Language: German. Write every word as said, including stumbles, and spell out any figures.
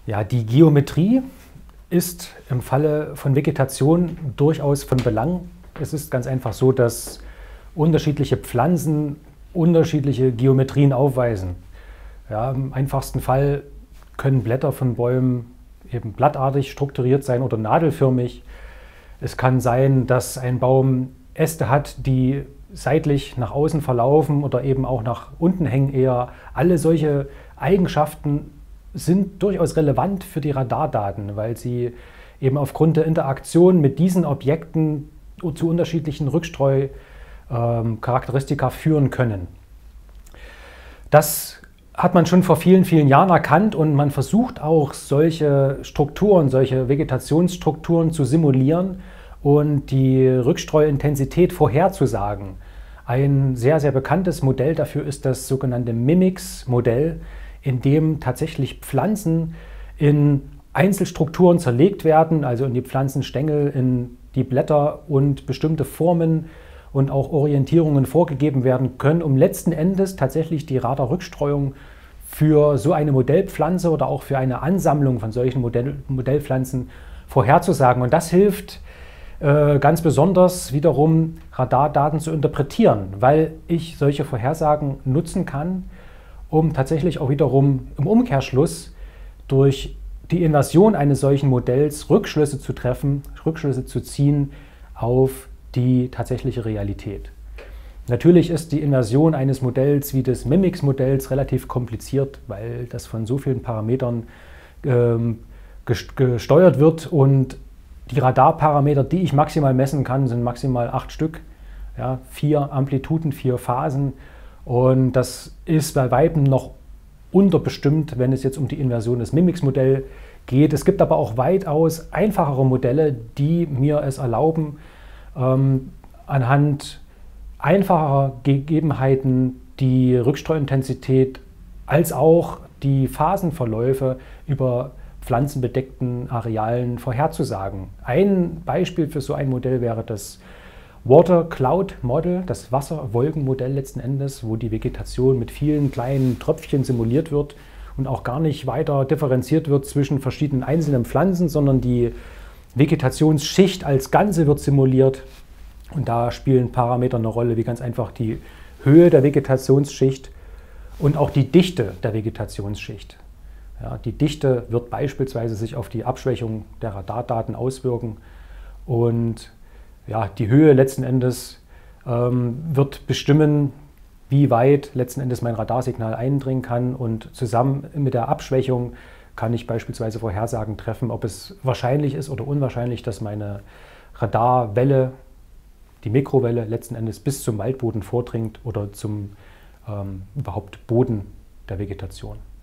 Ja, die Geometrie ist im Falle von Vegetation durchaus von Belang. Es ist ganz einfach so, dass unterschiedliche Pflanzen unterschiedliche Geometrien aufweisen. Ja, im einfachsten Fall können Blätter von Bäumen eben blattartig strukturiert sein oder nadelförmig. Es kann sein, dass ein Baum Äste hat, die seitlich nach außen verlaufen oder eben auch nach unten hängen eher. Alle solche Eigenschaften sind durchaus relevant für die Radardaten, weil sie eben aufgrund der Interaktion mit diesen Objekten zu unterschiedlichen Rückstreucharakteristika führen können. Das hat man schon vor vielen, vielen Jahren erkannt und man versucht auch solche Strukturen, solche Vegetationsstrukturen zu simulieren und die Rückstreuintensität vorherzusagen. Ein sehr, sehr bekanntes Modell dafür ist das sogenannte Mimics-Modell, in dem tatsächlich Pflanzen in Einzelstrukturen zerlegt werden, also in die Pflanzenstängel, in die Blätter und bestimmte Formen und auch Orientierungen vorgegeben werden können, um letzten Endes tatsächlich die Radarrückstreuung für so eine Modellpflanze oder auch für eine Ansammlung von solchen Modell, Modellpflanzen vorherzusagen. Und das hilft äh, ganz besonders wiederum, Radardaten zu interpretieren, weil ich solche Vorhersagen nutzen kann, um tatsächlich auch wiederum im Umkehrschluss durch die Inversion eines solchen Modells Rückschlüsse zu treffen, Rückschlüsse zu ziehen auf die tatsächliche Realität. Natürlich ist die Inversion eines Modells wie des Mimics-Modells relativ kompliziert, weil das von so vielen Parametern ähm, gesteuert wird und die Radarparameter, die ich maximal messen kann, sind maximal acht Stück, ja, vier Amplituden, vier Phasen. Und das ist bei Weitem noch unterbestimmt, wenn es jetzt um die Inversion des Mimics-Modells geht. Es gibt aber auch weitaus einfachere Modelle, die mir es erlauben, ähm, anhand einfacher Gegebenheiten die Rückstreuintensität als auch die Phasenverläufe über pflanzenbedeckten Arealen vorherzusagen. Ein Beispiel für so ein Modell wäre das Water Cloud Model, das Wasserwolkenmodell letzten Endes, wo die Vegetation mit vielen kleinen Tröpfchen simuliert wird und auch gar nicht weiter differenziert wird zwischen verschiedenen einzelnen Pflanzen, sondern die Vegetationsschicht als Ganze wird simuliert. Und da spielen Parameter eine Rolle, wie ganz einfach die Höhe der Vegetationsschicht und auch die Dichte der Vegetationsschicht. Ja, die Dichte wird beispielsweise sich auf die Abschwächung der Radardaten auswirken und ja, die Höhe letzten Endes ähm, wird bestimmen, wie weit letzten Endes mein Radarsignal eindringen kann, und zusammen mit der Abschwächung kann ich beispielsweise Vorhersagen treffen, ob es wahrscheinlich ist oder unwahrscheinlich, dass meine Radarwelle, die Mikrowelle, letzten Endes bis zum Waldboden vordringt oder zum ähm, überhaupt Boden der Vegetation.